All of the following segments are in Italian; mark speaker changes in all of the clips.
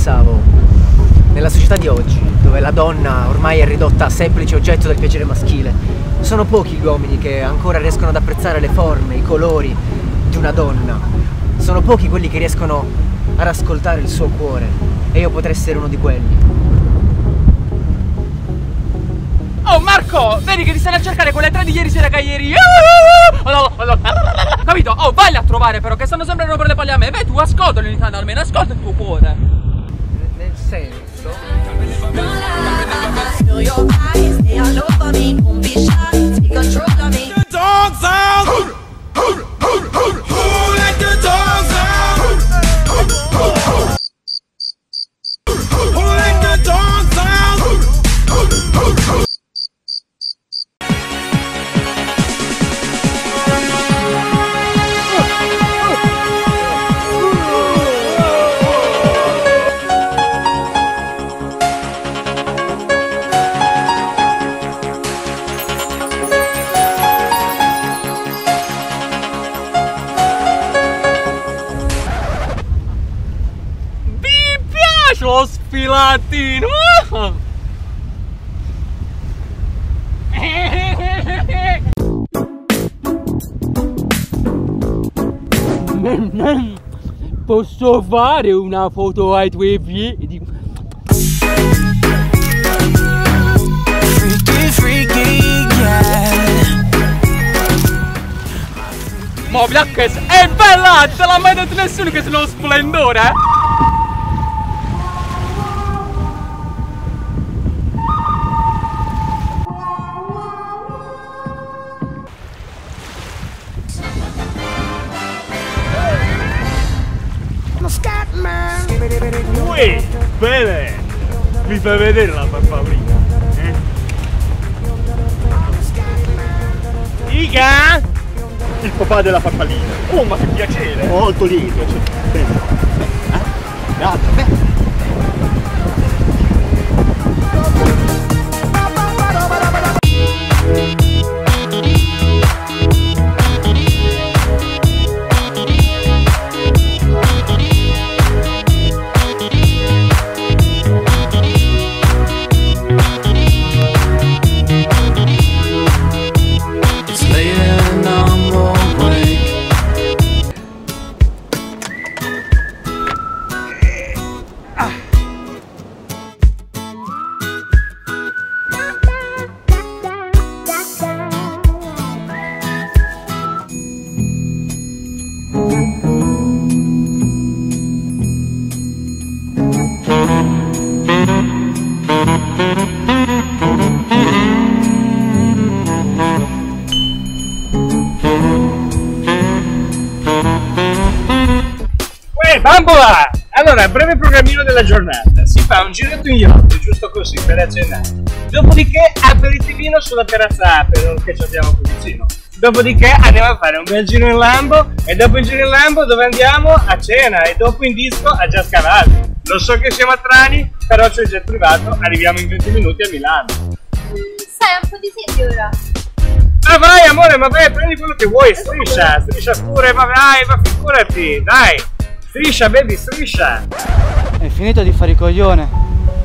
Speaker 1: pensavo, nella società di oggi, dove la donna ormai è ridotta a semplice oggetto del piacere maschile, sono pochi gli uomini che ancora riescono ad apprezzare le forme, i colori di una donna. Sono pochi quelli che riescono ad ascoltare il suo cuore, e io potrei essere uno di quelli.
Speaker 2: Oh Marco, vedi che ti stanno a cercare quelle tre di ieri sera che ieri. Capito? Oh, vai a trovare però, che stanno sempre a rompere le palle a me. Vai tu, ascolta ogni tanto almeno, ascolta il tuo cuore.
Speaker 1: Nel senso?
Speaker 2: Lo sfilatino! Posso fare una foto ai tuoi piedi? Freaky, freaky, yeah. Ma Bianches, è bella! Te l'ha mai detto nessuno che sono uno splendore?
Speaker 3: Uè, bene! Mi fai vedere la farfallina? Iga! Il papà della farfallina! Oh, ma che piacere! Molto lieto! Bene! Grazie! Beh. Bambola! Allora, breve programmino della giornata. Si fa un giretto in yacht, giusto così, per accennare. Dopodiché aperitivino sulla terrazza Aperol, che ci abbiamo qui vicino. Dopodiché andiamo a fare un bel giro in Lambo, e dopo il giro in Lambo dove andiamo? A cena, e dopo in disco a Giascavalli. Lo so che siamo a Trani, però c'è il jet privato, arriviamo in 20 minuti a Milano.
Speaker 4: Sai, un po' di senti ora.
Speaker 3: Ma vai amore, ma vai, prendi quello che vuoi, striscia pure, ma vai, ma figurati, dai. Striscia, baby, striscia!
Speaker 5: Hai finito di fare il coglione?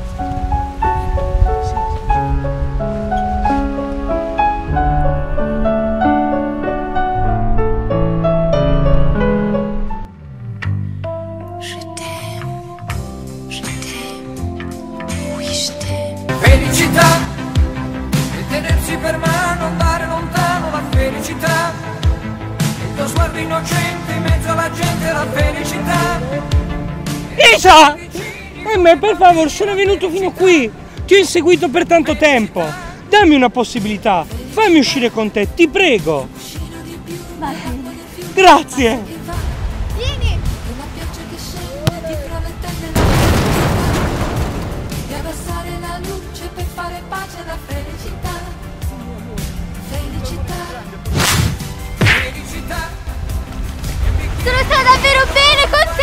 Speaker 6: Felicità e tenersi per mano, andare lontano, la felicità. Il tuo sguardo innocente in mezzo alla gente, la felicità.
Speaker 2: Isa! Ma per favore, sono venuto fino qui! Ti ho inseguito per tanto tempo! Dammi una possibilità! Fammi uscire con te, ti prego!
Speaker 4: Vai.
Speaker 2: Grazie!
Speaker 4: Vieni!
Speaker 6: Di abbassare la luce per fare pace alla felicità. Felicità. Felicità.
Speaker 4: Sono stata davvero bene con te!